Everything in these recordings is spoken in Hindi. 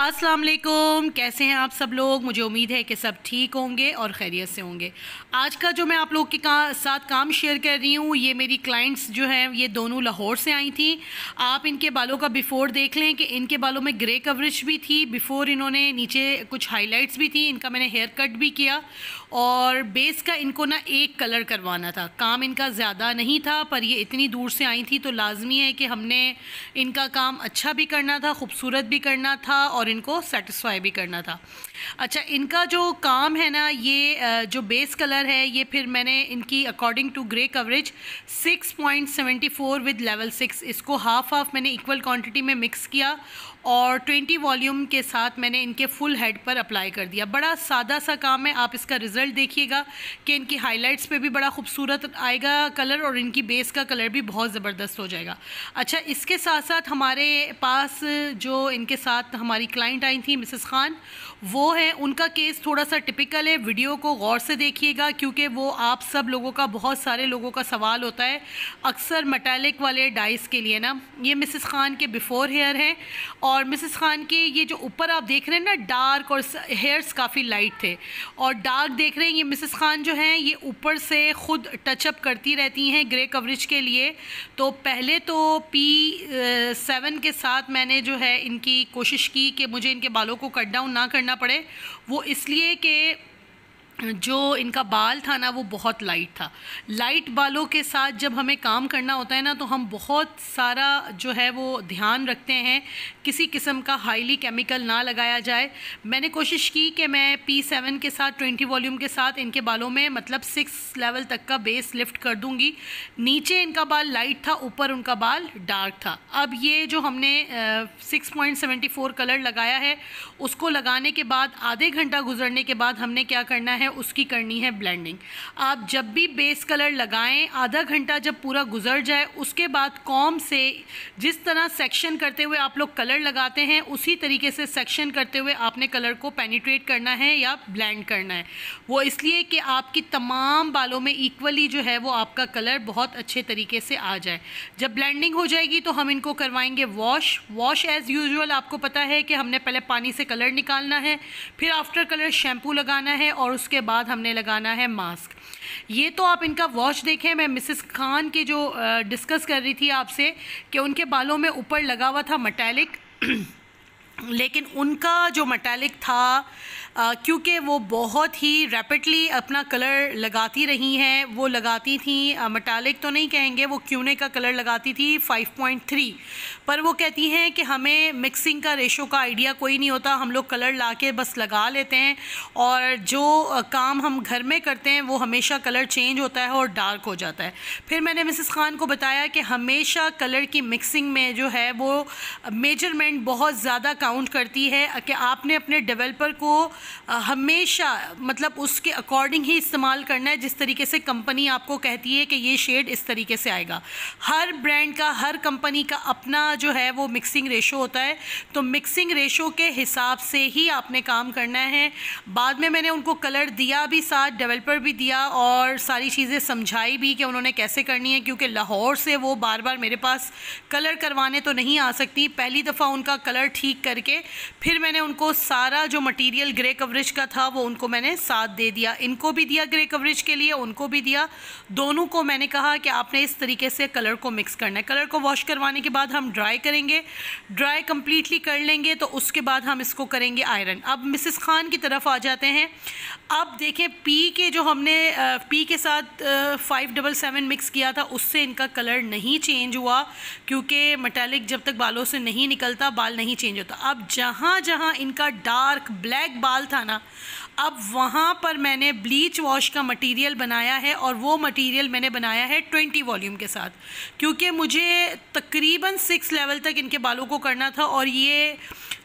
अस्सलाम वालेकुम, कैसे हैं आप सब लोग। मुझे उम्मीद है कि सब ठीक होंगे और खैरियत से होंगे। आज का जो मैं आप लोग के साथ काम शेयर कर रही हूँ, ये मेरी क्लाइंट्स जो हैं ये दोनों लाहौर से आई थी। आप इनके बालों का बिफ़ोर देख लें कि इनके बालों में ग्रे कवरेज भी थी, बिफ़ोर इन्होंने नीचे कुछ हाइलाइट्स भी थी, इनका मैंने हेयर कट भी किया और बेस का इनको ना एक कलर करवाना था। काम इनका ज़्यादा नहीं था, पर ये इतनी दूर से आई थी तो लाजमी है कि हमने इनका काम अच्छा भी करना था, खूबसूरत भी करना था और इनको सेटिस्फाई भी करना था। अच्छा, इनका जो काम है ना, ये जो बेस कलर है, ये फिर मैंने इनकी according to grey coverage 6.74 with level 6, इसको हाफ हाफ मैंने इक्वल क्वांटिटी में मिक्स किया और 20 वॉल्यूम के साथ मैंने इनके फुल हेड पर अप्लाई कर दिया। बड़ा सादा सा काम है, आप इसका रिज़ल्ट देखिएगा कि इनकी हाइलाइट्स पे भी बड़ा खूबसूरत आएगा कलर और इनकी बेस का कलर भी बहुत ज़बरदस्त हो जाएगा। अच्छा, इसके साथ साथ हमारे पास जो इनके साथ हमारी क्लाइंट आई थी मिसेस खान, वो है, उनका केस थोड़ा सा टिपिकल है। वीडियो को गौर से देखिएगा क्योंकि वो आप सब लोगों का, बहुत सारे लोगों का सवाल होता है अक्सर मेटालिक वाले डाइस के लिए ना। ये मिसेस खान के बिफ़ोर हेयर हैं और मिसेस खान के ये जो ऊपर आप देख रहे हैं ना डार्क, और हेयर्स काफ़ी लाइट थे और डार्क देख रहे हैं। ये मिसेस खान जो हैं ये ऊपर से ख़ुद टचअप करती रहती हैं ग्रे कवरेज के लिए। तो पहले तो P7 के साथ मैंने जो है इनकी कोशिश की कि मुझे इनके बालों को कट डाउन ना करना पड़े, वो इसलिए कि जो इनका बाल था ना वो बहुत लाइट था। लाइट बालों के साथ जब हमें काम करना होता है ना तो हम बहुत सारा जो है वो ध्यान रखते हैं, किसी किस्म का हाईली केमिकल ना लगाया जाए। मैंने कोशिश की कि मैं P7 के साथ 20 वॉल्यूम के साथ इनके बालों में मतलब 6 लेवल तक का बेस लिफ्ट कर दूंगी। नीचे इनका बाल लाइट था, ऊपर उनका बाल डार्क था। अब ये जो हमने 6.74 कलर लगाया है, उसको लगाने के बाद आधे घंटा गुजरने के बाद हमने क्या करना है, उसकी करनी है ब्लेंडिंग। आप जब भी बेस कलर लगाएं, आधा घंटा जब पूरा गुजर जाए उसके बाद कॉम से जिस तरह सेक्शन करते हुए आप लोग कलर लगाते हैं, उसी तरीके से सेक्शन करते हुए आपने कलर को पेनिट्रेट करना है या ब्लेंड करना है। वो इसलिए कि आपकी तमाम बालों में इक्वली जो है वो आपका कलर बहुत अच्छे तरीके से आ जाए। जब ब्लेंडिंग हो जाएगी तो हम इनको करवाएंगे वॉश एज़ यूजुअल। आपको पता है कि हमने पहले पानी से कलर निकालना है, फिर आफ्टर कलर शैम्पू लगाना है और उसके बाद हमने लगाना है मास्क। ये तो आप इनका वॉश देखें। मैं मिसेस खान की जो डिस्कस कर रही थी आपसे कि उनके बालों में ऊपर लगा हुआ था मेटालिक लेकिन उनका जो मेटालिक था क्योंकि वो बहुत ही रैपिडली अपना कलर लगाती रही हैं, वो लगाती थी मेटालिक तो नहीं कहेंगे, वो क्यूने का कलर लगाती थी 5.3, पर वो कहती हैं कि हमें मिक्सिंग का रेशो का आइडिया कोई नहीं होता, हम लोग कलर लाके बस लगा लेते हैं और जो काम हम घर में करते हैं वो हमेशा कलर चेंज होता है और डार्क हो जाता है। फिर मैंने मिसेस खान को बताया कि हमेशा कलर की मिक्सिंग में जो है वो मेजरमेंट बहुत ज़्यादा काउंट करती है कि आपने अपने डेवलपर को हमेशा मतलब उसके अकॉर्डिंग ही इस्तेमाल करना है, जिस तरीके से कंपनी आपको कहती है कि ये शेड इस तरीके से आएगा। हर ब्रांड का, हर कंपनी का अपना जो है वो मिक्सिंग रेशो होता है, तो मिक्सिंग रेशो के हिसाब से ही आपने काम करना है। बाद में मैंने उनको कलर दिया भी, साथ डेवलपर भी दिया और सारी चीज़ें समझाई भी कि उन्होंने कैसे करनी है, क्योंकि लाहौर से वो बार बार मेरे पास कलर करवाने तो नहीं आ सकती। पहली दफ़ा उनका कलर ठीक करके फिर मैंने उनको सारा जो मटीरियल ग्रे कवरेज का था वो उनको मैंने साथ दे दिया। इनको भी दिया ग्रे कवरेज के लिए, उनको भी दिया, दोनों को मैंने कहा कि आपने इस तरीके से कलर को मिक्स करना है। कलर को वॉश करवाने के बाद हम ड्राई करेंगे, ड्राई कम्प्लीटली कर लेंगे तो उसके बाद हम इसको करेंगे आयरन। अब मिसेस खान की तरफ आ जाते हैं। अब देखें, पी के जो हमने पी के साथ 577 मिक्स किया था उससे इनका कलर नहीं चेंज हुआ, क्योंकि मेटालिक जब तक बालों से नहीं निकलता बाल नहीं चेंज होता। अब जहाँ जहाँ इनका डार्क ब्लैक बाल था ना, अब वहाँ पर मैंने ब्लीच वॉश का मटेरियल बनाया है और वो मटेरियल मैंने बनाया है 20 वॉल्यूम के साथ, क्योंकि मुझे तकरीबन 6 लेवल तक इनके बालों को करना था और ये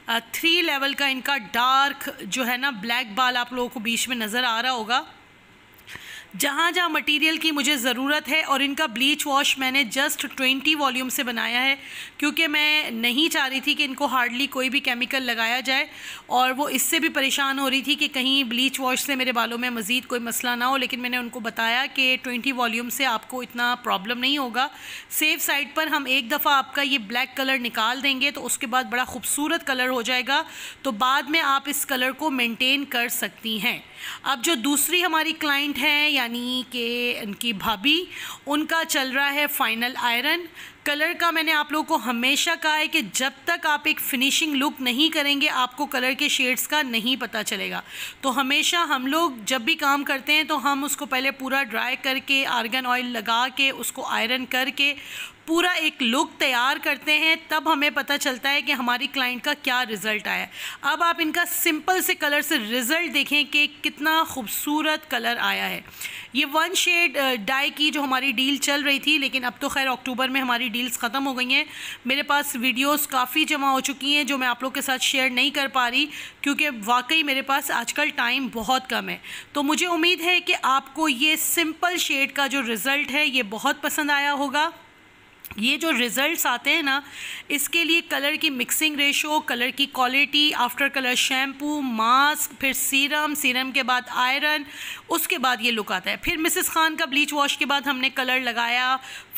3 लेवल का इनका डार्क जो है ना ब्लैक बाल आप लोगों को बीच में नज़र आ रहा होगा। जहाँ जहाँ मटेरियल की मुझे ज़रूरत है। और इनका ब्लीच वॉश मैंने जस्ट 20 वॉल्यूम से बनाया है, क्योंकि मैं नहीं चाह रही थी कि इनको हार्डली कोई भी केमिकल लगाया जाए, और वो इससे भी परेशान हो रही थी कि कहीं ब्लीच वॉश से मेरे बालों में मज़ीद कोई मसला ना हो। लेकिन मैंने उनको बताया कि 20 वॉल्यूम से आपको इतना प्रॉब्लम नहीं होगा। सेफ़ साइड पर हम एक दफ़ा आपका ये ब्लैक कलर निकाल देंगे तो उसके बाद बड़ा खूबसूरत कलर हो जाएगा, तो बाद में आप इस कलर को मेंटेन कर सकती हैं। अब जो दूसरी हमारी क्लाइंट हैं, यानी कि उनकी भाभी, उनका चल रहा है फाइनल आयरन। कलर का मैंने आप लोगों को हमेशा कहा है कि जब तक आप एक फिनिशिंग लुक नहीं करेंगे आपको कलर के शेड्स का नहीं पता चलेगा। तो हमेशा हम लोग जब भी काम करते हैं तो हम उसको पहले पूरा ड्राई करके, आर्गन ऑयल लगा के, उसको आयरन करके पूरा एक लुक तैयार करते हैं, तब हमें पता चलता है कि हमारी क्लाइंट का क्या रिज़ल्ट आया। अब आप इनका सिंपल से कलर से रिज़ल्ट देखें कि कितना खूबसूरत कलर आया है। ये 1 शेड डाई की जो हमारी डील चल रही थी, लेकिन अब तो खैर अक्टूबर में हमारी डील्स ख़त्म हो गई हैं। मेरे पास वीडियोस काफ़ी जमा हो चुकी हैं जो मैं आप लोग के साथ शेयर नहीं कर पा रही, क्योंकि वाकई मेरे पास आजकल टाइम बहुत कम है। तो मुझे उम्मीद है कि आपको ये सिंपल शेड का जो रिज़ल्ट है ये बहुत पसंद आया होगा। ये जो रिज़ल्ट्स आते हैं ना, इसके लिए कलर की मिक्सिंग रेशो, कलर की quality, after colour shampoo, mask, फिर सीरम, सीरम के बाद आयरन, उसके बाद ये लुक आता है। फिर मिसेस खान का ब्लीच वॉश के बाद हमने कलर लगाया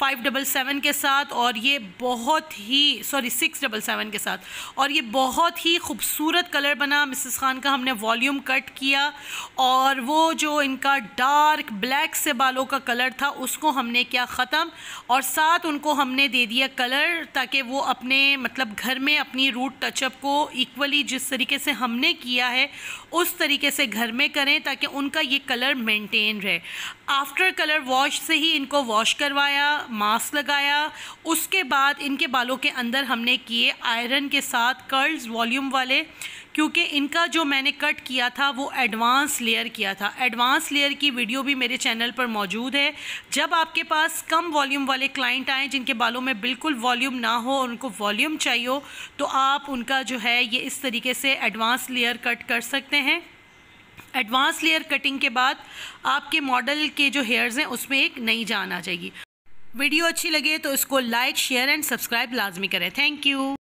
577 के साथ, और ये बहुत ही 677 के साथ, और ये बहुत ही खूबसूरत कलर बना। मिसेस खान का हमने वॉल्यूम कट किया, और वो जो इनका डार्क ब्लैक से बालों का कलर था उसको हमने किया ख़त्म, और साथ उनको हमने दे दिया कलर, ताकि वो अपने मतलब घर में अपनी रूट टचअप को इक्वली जिस तरीके से हमने किया है उस तरीके से घर में करें, ताकि उनका ये कलर मेंटेन रहे। आफ्टर कलर वॉश से ही इनको वॉश करवाया, मास्क लगाया, उसके बाद इनके बालों के अंदर हमने किए आयरन के साथ कर्ल्स वॉल्यूम वाले, क्योंकि इनका जो मैंने कट किया था वो एडवांस लेयर किया था। एडवांस लेयर की वीडियो भी मेरे चैनल पर मौजूद है। जब आपके पास कम वॉल्यूम वाले क्लाइंट आएँ जिनके बालों में बिल्कुल वॉल्यूम ना हो और उनको वॉल्यूम चाहिए हो, तो आप उनका जो है ये इस तरीके से एडवांस लेयर कट कर सकते हैं। एडवांस लेयर कटिंग के बाद आपके मॉडल के जो हेयर्स हैं उसमें एक नई जान आ जाएगी। वीडियो अच्छी लगे तो इसको लाइक, शेयर एंड सब्सक्राइब लाजमी करें। Thank you.